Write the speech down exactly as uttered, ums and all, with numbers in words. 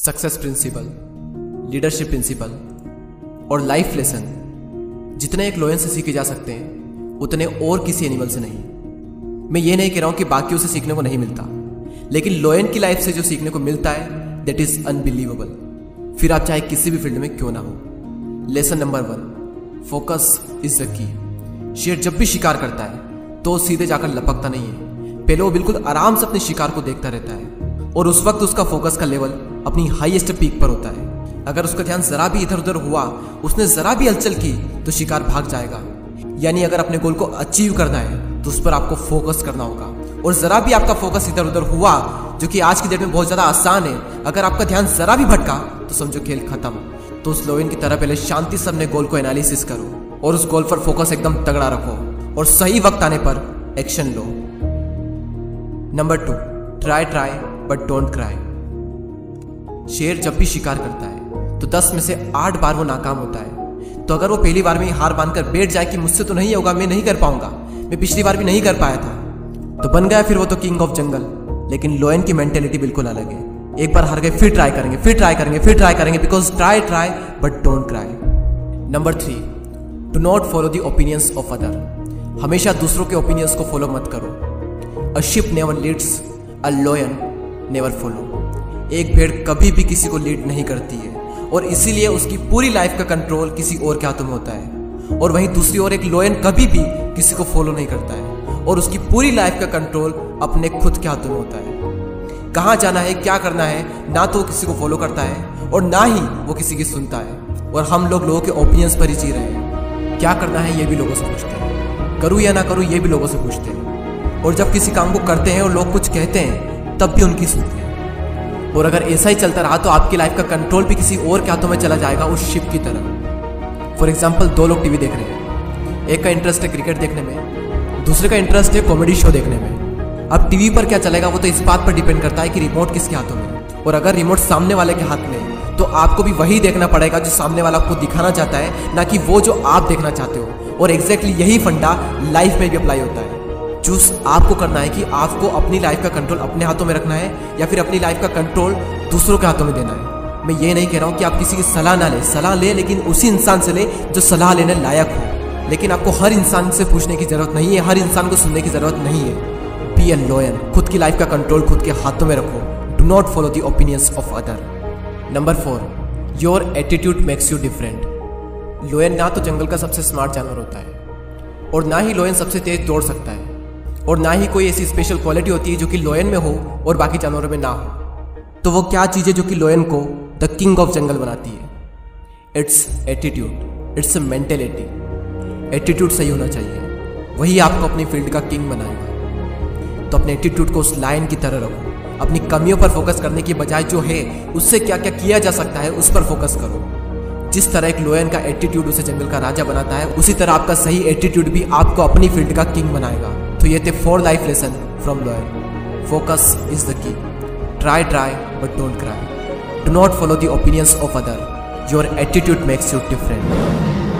Success principle, leadership principle और life lesson जितने एक लोयन से सीखे जा सकते हैं उतने और किसी एनिमल से नहीं। मैं ये नहीं कह रहा हूं कि बाकियों से सीखने को नहीं मिलता, लेकिन लोयन की लाइफ से जो सीखने को मिलता है दैट इज अनबिलीवेबल। फिर आप चाहे किसी भी फील्ड में क्यों ना हो। Lesson number one, focus is the key. शेर जब भी शिकार करता है तो सीधे जाकर लपकता नहीं है, पहले वो बिल्कुल आराम से अपने शिकार को देखता रहता है और उस वक्त उसका फोकस का लेवल अपनी हाईएस्ट पीक पर होता है। अगर उसका ध्यान जरा भी इधर उधर हुआ, उसने जरा भी हलचल की तो शिकार भाग जाएगा। यानी अगर अपने गोल को अचीव करना है तो उस पर आपको फोकस करना होगा, और जरा भी आपका फोकस इधर उधर हुआ, जो कि आज की डेट में बहुत ज्यादा आसान है, अगर आपका ध्यान जरा भी भटका तो समझो खेल खत्म। तो उस लोयन की तरह पहले शांति से अपने गोल को एनालिसिस करो और उस गोल पर फोकस एकदम तगड़ा रखो और सही वक्त आने पर एक्शन लो। Number two, try try but don't cry. शेर जब भी शिकार करता है तो दस में से आठ बार वो नाकाम होता है। तो अगर वो पहली बार में ही हार मानकर बैठ जाए कि मुझसे तो नहीं होगा, मैं नहीं कर पाऊंगा, मैं पिछली बार भी नहीं कर पाया था, तो बन गया फिर वो तो किंग ऑफ जंगल। लेकिन लोयन की मेंटेलिटी बिल्कुल अलग है। एक बार हार गए फिर ट्राई करेंगे, फिर ट्राई करेंगे, फिर ट्राई करेंगे, because try try but don't cry. Number three, do not follow the opinions of other. हमेशा दूसरों के ओपिनियंस को फॉलो मत करो। A sheep never leads, a lion never follow. एक भेड़ कभी भी किसी को लीड नहीं करती है और इसीलिए उसकी पूरी लाइफ का कंट्रोल किसी और के हाथों में होता है। और वहीं दूसरी ओर एक लोयन कभी भी किसी को फॉलो नहीं करता है और उसकी पूरी लाइफ का कंट्रोल अपने खुद के हाथों में होता है। कहाँ जाना है, क्या करना है, ना तो वो किसी को फॉलो करता है और ना ही वो किसी की सुनता है। और हम लोग लोगों के ओपिनियंस पर ही जी रहे हैं। क्या करना है ये भी लोगों से पूछते हैं, करूँ या ना करूँ ये भी लोगों से पूछते हैं। और जब किसी काम को करते हैं और लोग कुछ कहते हैं तब भी उनकी सुनते हैं। और अगर ऐसा ही चलता रहा तो आपकी लाइफ का कंट्रोल भी किसी और के हाथों में चला जाएगा, उस शिप की तरह। फॉर एग्जाम्पल, दो लोग टीवी देख रहे हैं, एक का इंटरेस्ट है क्रिकेट देखने में, दूसरे का इंटरेस्ट है कॉमेडी शो देखने में। अब टीवी पर क्या चलेगा वो तो इस बात पर डिपेंड करता है कि रिमोट किसके हाथों में है। और अगर रिमोट सामने वाले के हाथ में है तो आपको भी वही देखना पड़ेगा जो सामने वाला आपको दिखाना चाहता है, ना कि वो जो आप देखना चाहते हो। और एग्जैक्टली यही फंडा लाइफ में भी अप्लाई होता है। चूज आपको करना है कि आपको अपनी लाइफ का कंट्रोल अपने हाथों में रखना है या फिर अपनी लाइफ का कंट्रोल दूसरों के हाथों में देना है। मैं ये नहीं कह रहा हूं कि आप किसी की सलाह ना ले, सलाह ले लेकिन उसी इंसान से ले जो सलाह लेने लायक हो। लेकिन आपको हर इंसान से पूछने की जरूरत नहीं है, हर इंसान को सुनने की जरूरत नहीं है। बी ए लॉयन, खुद की लाइफ का कंट्रोल खुद के हाथों में रखो। Do not follow the opinions of other. Number four, your attitude makes you different. Lion ना तो जंगल का सबसे स्मार्ट जानवर होता है और ना ही लोयन सबसे तेज दौड़ सकता है और ना ही कोई ऐसी स्पेशल क्वालिटी होती है जो कि लोयन में हो और बाकी जानवरों में ना हो। तो वो क्या चीज़ है जो कि लोयन को द किंग ऑफ जंगल बनाती है? It's attitude, it's mentality. Attitude सही होना चाहिए, वही आपको अपनी फील्ड का किंग बनाएगा। तो अपने एटीट्यूड को उस लायन की तरह रखो। अपनी कमियों पर फोकस करने की बजाय जो है उससे क्या क्या किया जा सकता है उस पर फोकस करो। जिस तरह एक लोयन का एटीट्यूड उसे जंगल का राजा बनाता है, उसी तरह आपका सही एटीट्यूड भी आपको अपनी फील्ड का किंग बनाएगा। तो ये थे four life lesson from lion. Focus is the key. Try try but don't cry. Do not follow the opinions of other. Your attitude makes you different.